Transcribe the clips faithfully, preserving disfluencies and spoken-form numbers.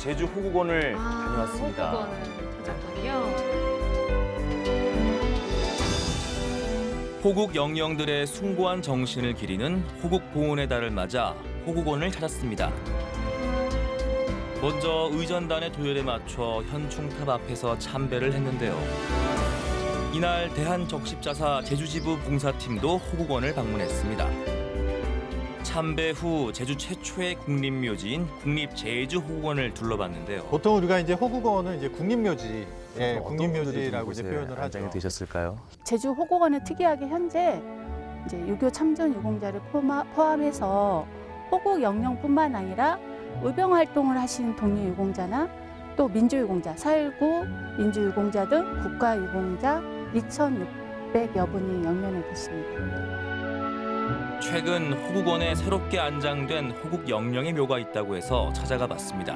제주 호국원을 아, 다녀왔습니다. 호국원을 찾았군요. 호국 영령들의 숭고한 정신을 기리는 호국 봉헌의 달을 맞아 호국원을 찾았습니다. 먼저 의전단의 도열에 맞춰 현충탑 앞에서 참배를 했는데요. 이날 대한적십자사 제주지부 봉사팀도 호국원을 방문했습니다. 참배 후 제주 최초의 국립묘지인 국립제주호국원을 둘러봤는데요. 보통 우리가 이제 호국원은 이제 국립묘지, 예, 국립묘지라고 이제 표현을 하죠. 안장이 되셨을까요? 제주 호국원은 특이하게 현재 이제 유교 참전 유공자를 포함해서 호국 영령뿐만 아니라 의병 활동을 하신 독립 유공자나 또 민주 유공자, 살구 민주 유공자 등 국가 유공자 이천육백여 분이 영련해 계십니다. 최근 호국원에 새롭게 안장된 호국 영령의 묘가 있다고 해서 찾아가 봤습니다.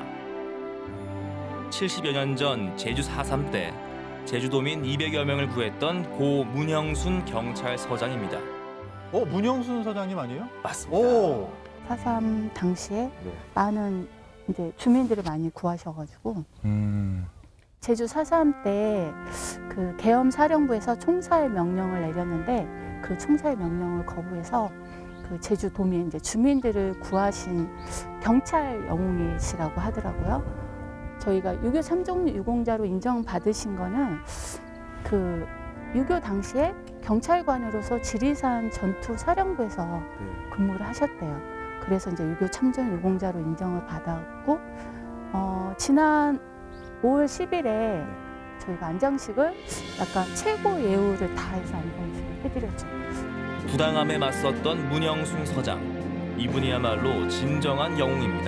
칠십여 년 전 제주 사 삼 때 제주도민 이백여 명을 구했던 고 문형순 경찰서장입니다. 어, 문형순 서장님 아니에요? 맞습니다. 오. 사 삼 당시에 네. 많은 이제 주민들을 많이 구하셔가지고 음. 제주 사 삼 때 그 계엄 사령부에서 총살 명령을 내렸는데 그 총살 명령을 거부해서 그 제주 도민 이제 주민들을 구하신 경찰 영웅이시라고 하더라고요. 저희가 유교 참전 유공자로 인정받으신 거는 그 유교 당시에 경찰관으로서 지리산 전투 사령부에서 네. 근무를 하셨대요. 그래서 이제 유교 참전 유공자로 인정을 받았고 어, 지난 오월 십일에 저희가 안장식을 약간 최고 예우를 다해서 안장식을 해드렸죠. 부당함에 맞섰던 문형순 서장. 이분이야말로 진정한 영웅입니다.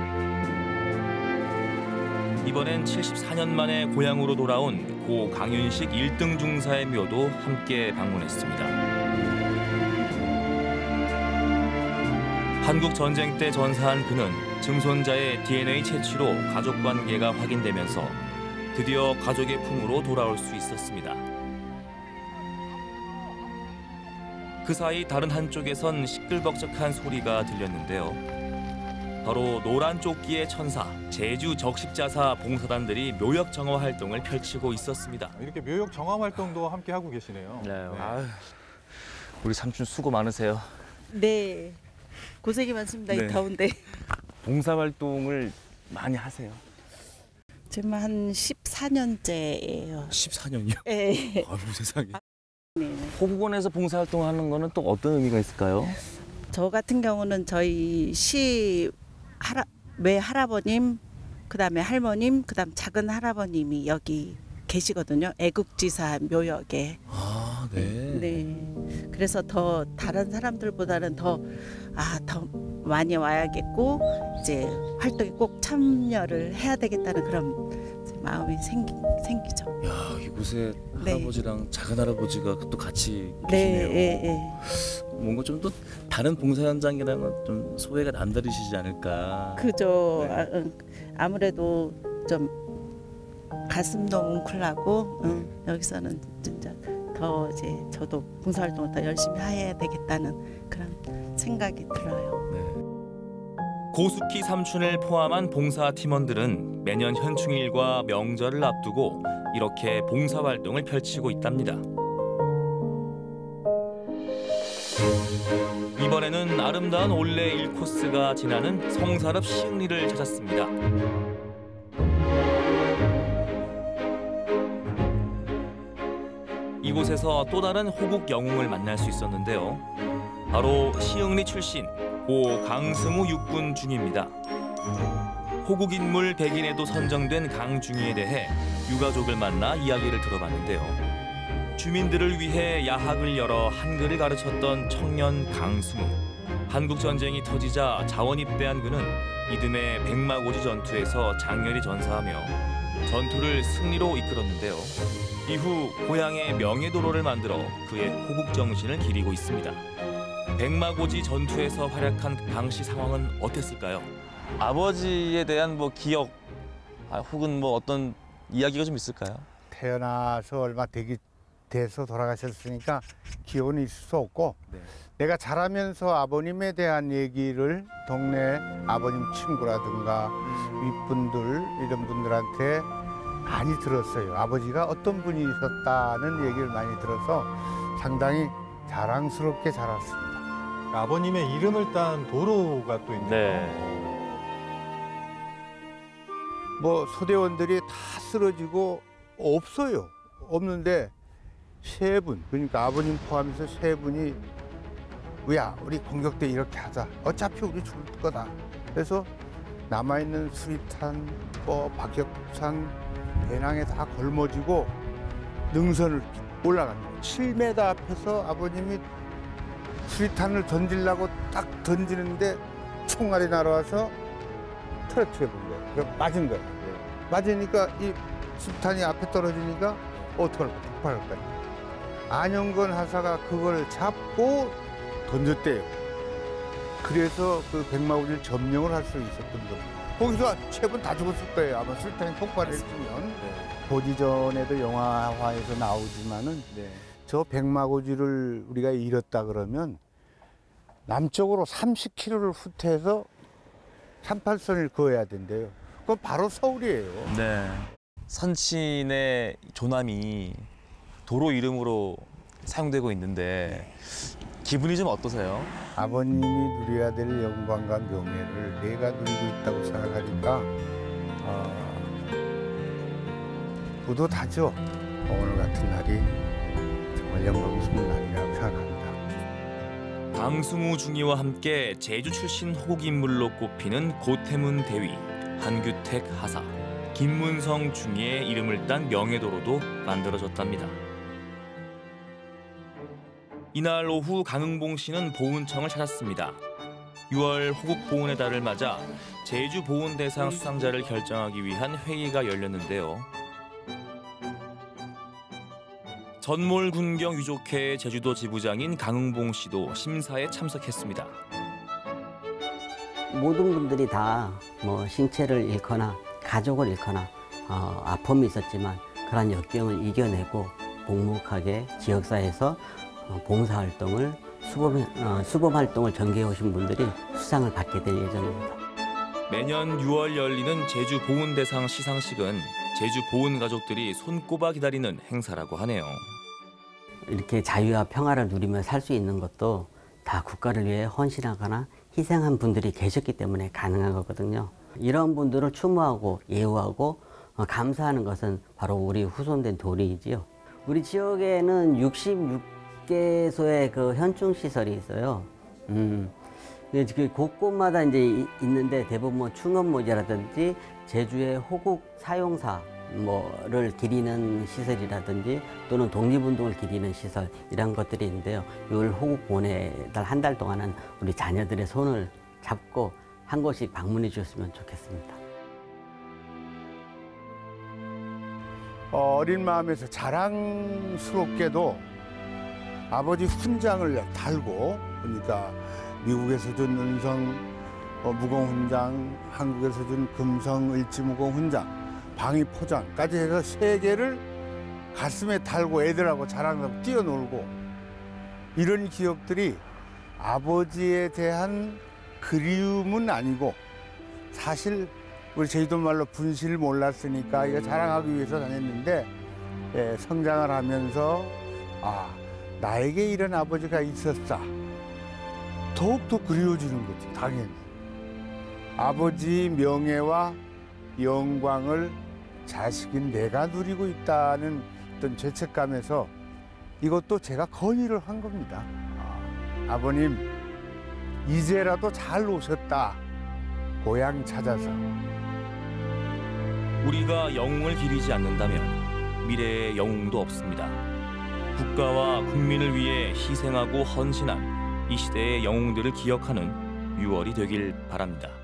이번엔 칠십사 년 만에 고향으로 돌아온 고 강윤식 일 등 중사의 묘도 함께 방문했습니다. 한국 전쟁 때 전사한 그는 증손자의 디엔에이 채취로 가족 관계가 확인되면서 드디어 가족의 품으로 돌아올 수 있었습니다. 그 사이 다른 한쪽에선 시끌벅적한 소리가 들렸는데요. 바로 노란 조끼의 천사, 제주 적십자사 봉사단들이 묘역 정화 활동을 펼치고 있었습니다. 이렇게 묘역 정화 활동도 함께 하고 계시네요. 네. 네. 아유, 우리 삼촌 수고 많으세요. 네, 고생이 많습니다. 네. 이 더운데. 봉사 활동을 많이 하세요? 지금 한 십사 년째예요. 십사 년이요? 네. 아유, 세상에. 네. 호국원에서 봉사 활동하는 거는 또 어떤 의미가 있을까요? 저 같은 경우는 저희 시 할아, 외 할아버님, 그다음에 할머님, 그다음 작은 할아버님이 여기 계시거든요. 애국지사 묘역에. 아, 네. 네. 그래서 더 다른 사람들보다는 더 아, 더 많이 와야겠고 이제 활동에 꼭 참여를 해야 되겠다는 그런 마음이 생기, 생기죠. 야, 이곳에 네. 할아버지랑 작은 할아버지가 또 같이 네, 계시네요. 예, 예. 뭔가 좀 또 다른 봉사 현장이랑은 좀 소외가 남다르시지 않을까. 그죠. 네. 아, 응. 아무래도 좀 가슴도 뭉클하고 응. 여기서는 진짜 더 이제 저도 봉사활동을 더 열심히 해야 되겠다는 그런 생각이 들어요. 네. 고숙희 삼촌을 포함한 봉사 팀원들은 매년 현충일과 명절을 앞두고 이렇게 봉사 활동을 펼치고 있답니다. 이번에는 아름다운 올레 일 코스가 지나는 성사릅 시흥리를 찾았습니다. 이곳에서 또 다른 호국 영웅을 만날 수 있었는데요. 바로 시흥리 출신 고 강승우 육군 중위입니다. 호국 인물 백인에도 선정된 강중위에 대해 유가족을 만나 이야기를 들어봤는데요. 주민들을 위해 야학을 열어 한글을 가르쳤던 청년 강승우. 한국 전쟁이 터지자 자원 입대한 그는 이듬해 백마고지 전투에서 장렬히 전사하며 전투를 승리로 이끌었는데요. 이후 고향의 명예도로를 만들어 그의 호국 정신을 기리고 있습니다. 백마고지 전투에서 활약한 당시 상황은 어땠을까요? 아버지에 대한 뭐 기억, 아, 혹은 뭐 어떤 이야기가 좀 있을까요? 태어나서 얼마 되기 돼서 돌아가셨으니까 기원이 있을 수 없고 네. 내가 자라면서 아버님에 대한 얘기를 동네 아버님 친구라든가 윗분들 이런 분들한테 많이 들었어요. 아버지가 어떤 분이셨다는 얘기를 많이 들어서 상당히 자랑스럽게 자랐습니다. 아버님의 이름을 딴 도로가 또 있네요. 네. 뭐 소대원들이 다 쓰러지고 없어요. 없는데 세 분, 그러니까 아버님 포함해서 세 분이 야, 우리 공격대 이렇게 하자. 어차피 우리 죽을 거다. 그래서 남아있는 수리탄, 뭐 박격탄, 배낭에 다 걸머지고 능선을 올라갑니다. 칠 미터 앞에서 아버님이 수리탄을 던지려고 딱 던지는데 총알이 날아와서 터뜨려 본 거예요. 그러니까 맞은 거예요. 맞으니까 이 수탄이 앞에 떨어지니까 어떡할 거야? 폭발할 거야. 안영건 하사가 그걸 잡고 던졌대요. 그래서 그 백마우지를 점령을 할 수 있었던 거예요. 거기서 세 분 다 죽었을 거예요. 아마 수탄이 폭발했으면. 네. 고지전에도 영화화에서 나오지만은 네. 저 백마고지를 우리가 잃었다 그러면 남쪽으로 삼십 킬로미터를 후퇴해서 삼팔선을 그어야 된대요. 그건 바로 서울이에요. 네. 선친의 조남이 도로 이름으로 사용되고 있는데 기분이 좀 어떠세요? 아버님이 누려야 될 영광과 명예를 내가 누리고 있다고 생각하니까 어, 뿌듯하죠. 오늘 같은 날이 정말 영광스러운 날이라고 생각합니다. 강승우 중위와 함께 제주 출신 호국 인물로 꼽히는 고태문 대위, 한규택 하사, 김문성 중위의 이름을 딴 명예도로도 만들어졌답니다. 이날 오후 강흥봉 씨는 보훈청을 찾았습니다. 유월 호국 보훈의 달을 맞아 제주 보훈대상 수상자를 결정하기 위한 회의가 열렸는데요. 전몰 군경 유족회의 제주도 지부장인 강흥봉 씨도 심사에 참석했습니다. 모든 분들이 다 뭐 신체를 잃거나 가족을 잃거나 어, 아픔이 있었지만 그러한 역경을 이겨내고 묵묵하게 지역사회에서 어, 봉사활동을 수범, 어, 수범활동을 전개해 오신 분들이 수상을 받게 될 예정입니다. 매년 유월 열리는 제주 보훈대상 시상식은 제주 보훈 가족들이 손꼽아 기다리는 행사라고 하네요. 이렇게 자유와 평화를 누리며 살 수 있는 것도 다 국가를 위해 헌신하거나 희생한 분들이 계셨기 때문에 가능한 거거든요. 이런 분들을 추모하고 예우하고 어, 감사하는 것은 바로 우리 후손된 도리이지요. 우리 지역에는 육십육 개소의 그 현충 시설이 있어요. 음, 그 곳곳마다 이제 있는데 대부분 뭐 충원모지라든지 제주의 호국 사용사 뭐를 기리는 시설이라든지 또는 독립운동을 기리는 시설 이런 것들이 있는데요. 이걸 호국 보내 달 한 달 동안은 우리 자녀들의 손을 잡고 한 곳씩 방문해 주셨으면 좋겠습니다. 어, 어린 마음에서 자랑스럽게도 아버지 훈장을 달고, 그러니까 미국에서 준 은성 어, 무공 훈장, 한국에서 준 금성 을지 무공 훈장, 방위 포장까지 해서 세 개를 가슴에 달고 애들하고 자랑하고 뛰어놀고, 이런 기억들이 아버지에 대한 그리움은 아니고 사실 우리 제주도 말로 분실을 몰랐으니까 이거 자랑하기 위해서 다녔는데, 예, 성장을 하면서 아, 나에게 이런 아버지가 있었다. 더욱더 그리워지는 거지, 당연히. 아버지 명예와 영광을 자식인 내가 누리고 있다는 어떤 죄책감에서 이것도 제가 건의를 한 겁니다. 아, 아버님, 이제라도 잘 오셨다. 고향 찾아서. 우리가 영웅을 기리지 않는다면 미래의 영웅도 없습니다. 국가와 국민을 위해 희생하고 헌신한 이 시대의 영웅들을 기억하는 유월이 되길 바랍니다.